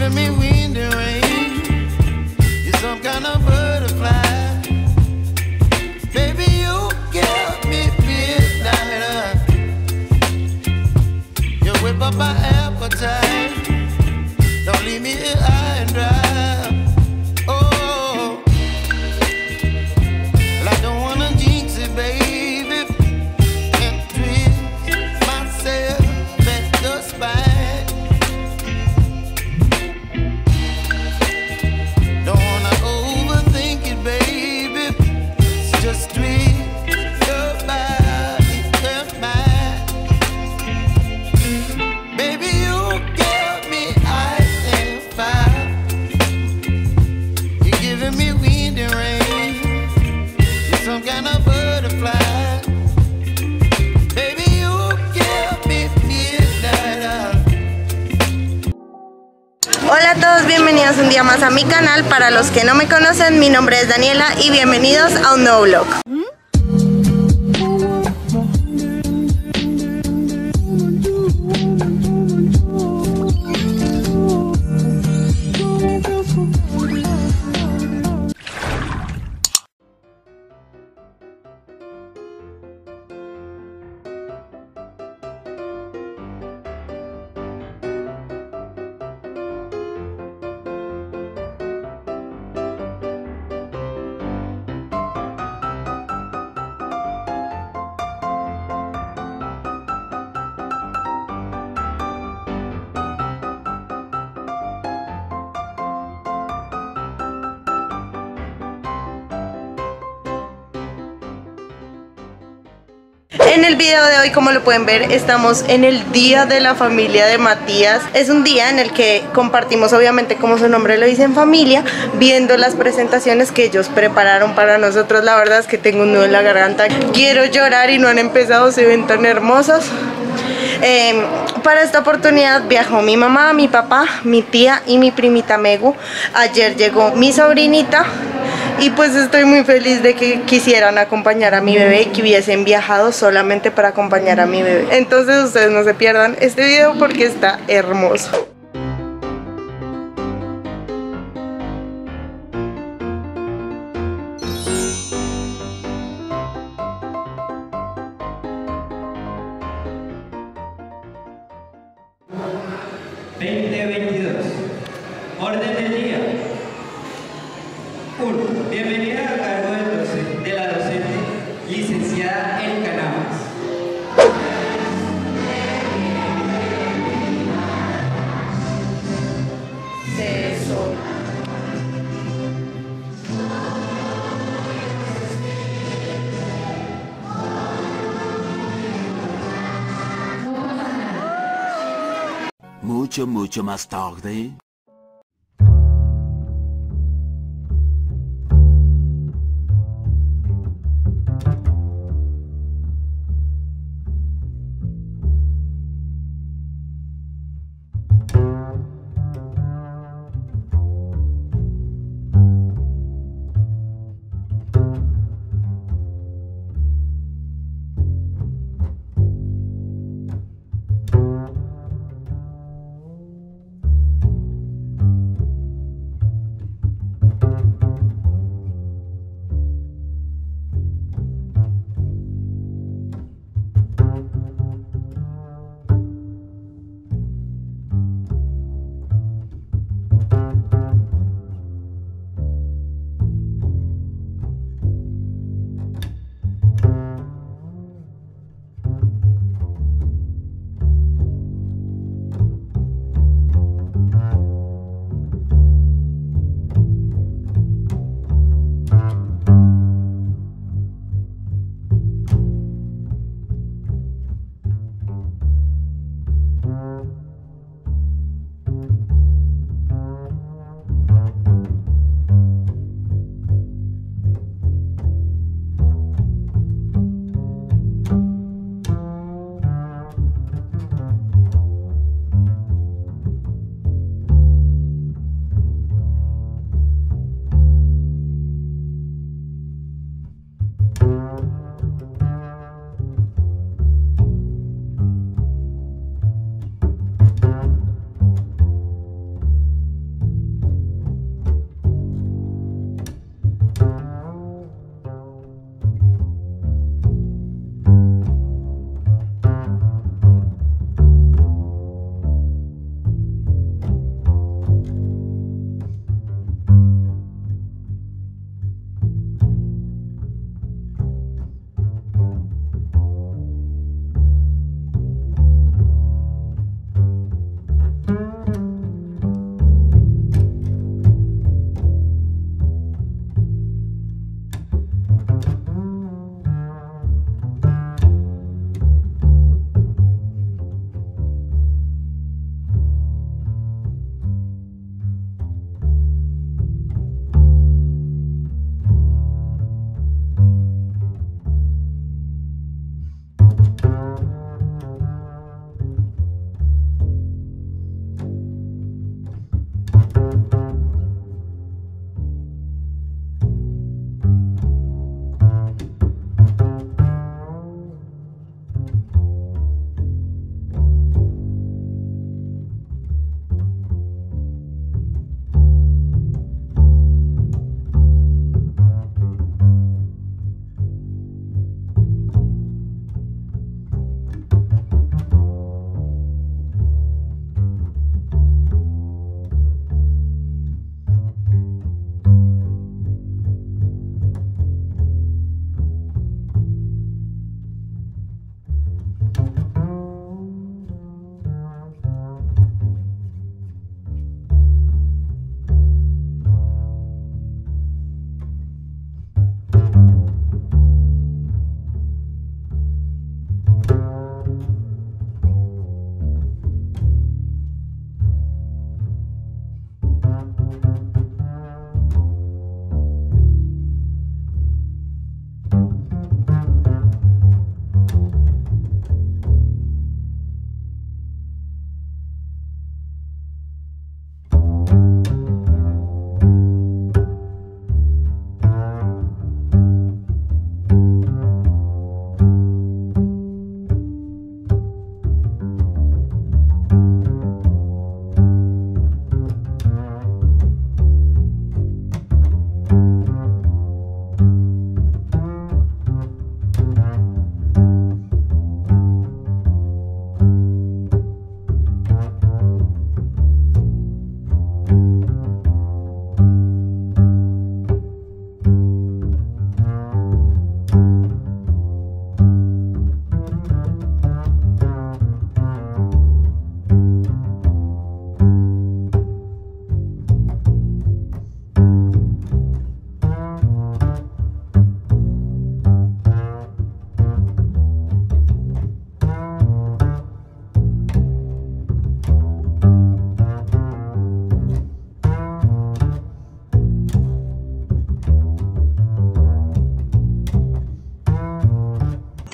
giving me wind and rain. You're some kind of butterfly. Baby, you give me midnight. You whip up my appetite. Don't leave me here high and dry. Oh, well, I don't wanna jinx it, baby, and twist myself at the spine. Don't wanna overthink it, baby. It's just twist your body and mine. Baby, you give me ice and fire. You're giving me wind and rain. You're some kind of butterfly. Baby, you give me midnight. Hola a todos, bienvenidos un día más a mi canal. Para los que no me conocen, mi nombre es Daniela y bienvenidos a un nuevo vlog. En el video de hoy, como lo pueden ver, estamos en el día de la familia de Matías. Es un día en el que compartimos, obviamente, como su nombre lo dice, en familia, viendo las presentaciones que ellos prepararon para nosotros. La verdad es que tengo un nudo en la garganta, quiero llorar y no han empezado, se ven tan hermosos. Para esta oportunidad viajó mi mamá, mi papá, mi tía y mi primita Megu. Ayer llegó mi sobrinita. Y pues estoy muy feliz de que quisieran acompañar a mi bebé y que hubiesen viajado solamente para acompañar a mi bebé. Entonces ustedes no se pierdan este video porque está hermoso. Orden del día. 1. Bienvenida al cargo de la docente licenciada Erika Navas. Mucho más tarde.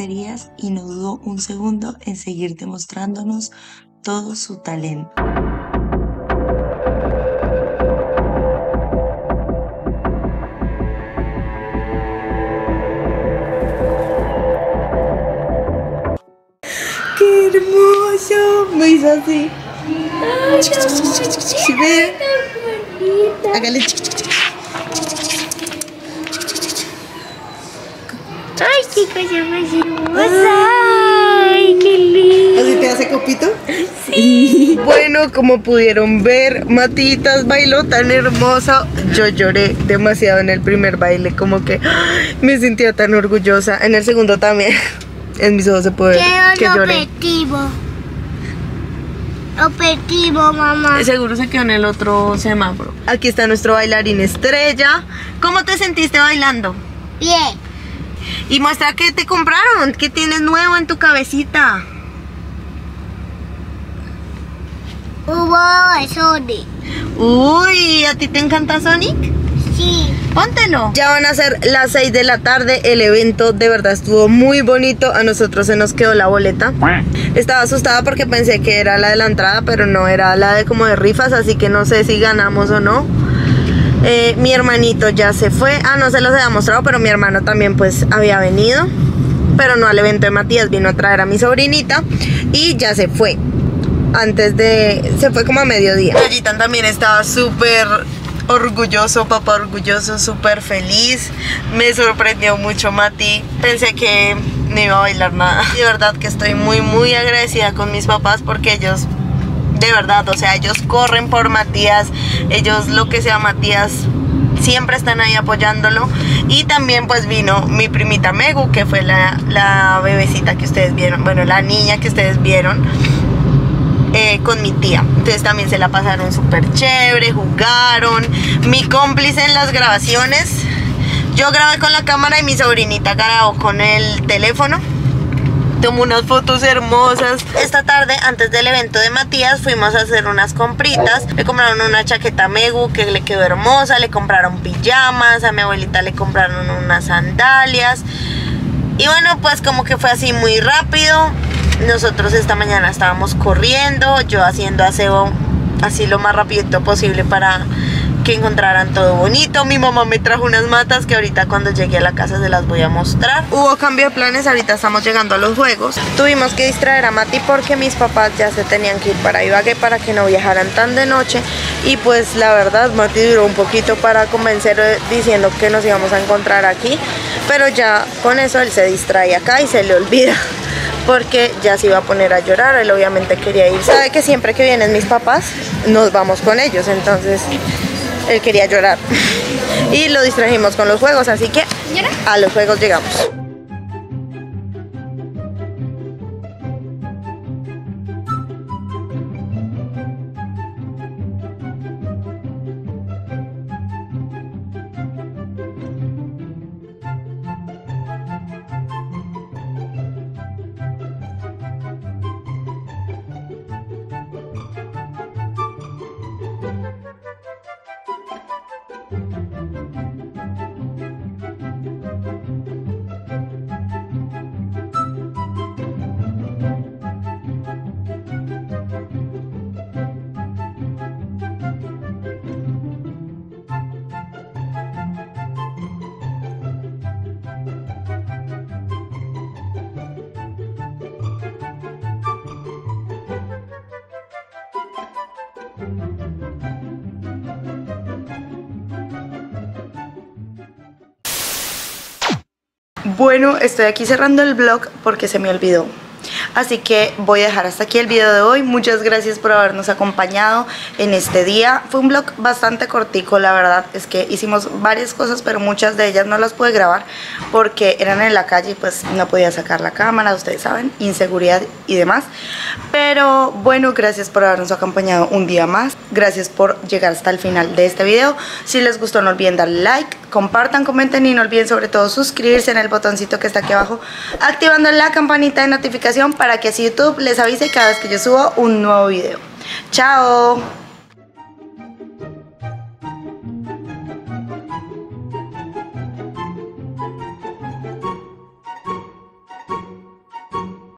querías y no dudó un segundo en seguir demostrándonos todo su talento. ¡Qué hermoso! Me hizo así. ¿Sí ve? Hágale. Ay, chicos, ya me hermosa. Ay, qué lindo. ¿Así te hace copito? Sí. Bueno, como pudieron ver, Matitas bailó tan hermosa. Yo lloré demasiado en el primer baile, como que me sentía tan orgullosa. En el segundo también. En mis ojos se puede ver que lloré. Objetivo, mamá. Seguro se quedó en el otro semáforo. Aquí está nuestro bailarín estrella. ¿Cómo te sentiste bailando? Bien. Y muestra qué te compraron, qué tienes nuevo en tu cabecita. Hubo Sonic. Uy, ¿a ti te encanta Sonic? Sí. Póntelo. Ya van a ser las 6 de la tarde. El evento de verdad estuvo muy bonito. A nosotros se nos quedó la boleta. Estaba asustada porque pensé que era la de la entrada, pero no, era la de como de rifas, así que no sé si ganamos o no. Mi hermanito ya se fue. No se los había mostrado, pero mi hermano también pues había venido, pero no al evento de Matías, vino a traer a mi sobrinita y ya se fue. Se fue como a mediodía. Yoyitan también estaba súper orgulloso, papá orgulloso, súper feliz. Me sorprendió mucho Mati. Pensé que no iba a bailar nada. Y de verdad que estoy muy agradecida con mis papás porque ellos, de verdad, o sea, ellos corren por Matías. Ellos, lo que sea Matías, siempre están ahí apoyándolo. Y también pues vino mi primita Megu, que fue la bebecita que ustedes vieron, bueno, la niña que ustedes vieron, con mi tía. Entonces también se la pasaron súper chévere, jugaron. Mi cómplice en las grabaciones, yo grabé con la cámara y mi sobrinita grabó con el teléfono. Tomó unas fotos hermosas. Esta tarde, antes del evento de Matías, fuimos a hacer unas compritas. Le compraron una chaqueta a Megu que le quedó hermosa. Le compraron pijamas. A mi abuelita le compraron unas sandalias. Y bueno, pues como que fue así muy rápido. Nosotros esta mañana estábamos corriendo, yo haciendo aseo así lo más rapidito posible para que encontraran todo bonito. Mi mamá me trajo unas matas que ahorita cuando llegue a la casa se las voy a mostrar. Hubo cambio de planes, ahorita estamos llegando a los juegos. Tuvimos que distraer a Mati porque mis papás ya se tenían que ir para Ibagué para que no viajaran tan de noche. Y pues la verdad Mati duró un poquito para convencer diciendo que nos íbamos a encontrar aquí. Pero ya con eso él se distrae acá y se le olvida, porque ya se iba a poner a llorar. Él obviamente quería ir. Sabe que siempre que vienen mis papás nos vamos con ellos, entonces él quería llorar y lo distrajimos con los juegos, así que a los juegos llegamos. Bueno, estoy aquí cerrando el vlog porque se me olvidó. Así que voy a dejar hasta aquí el video de hoy. Muchas gracias por habernos acompañado en este día. Fue un vlog bastante cortico, la verdad. Es que hicimos varias cosas, pero muchas de ellas no las pude grabar porque eran en la calle y pues no podía sacar la cámara, ustedes saben, inseguridad y demás. Pero bueno, gracias por habernos acompañado un día más. Gracias por llegar hasta el final de este video. Si les gustó, no olviden darle like, compartan, comenten y no olviden sobre todo suscribirse en el botoncito que está aquí abajo, activando la campanita de notificación para que así YouTube les avise cada vez que yo subo un nuevo video. ¡Chao!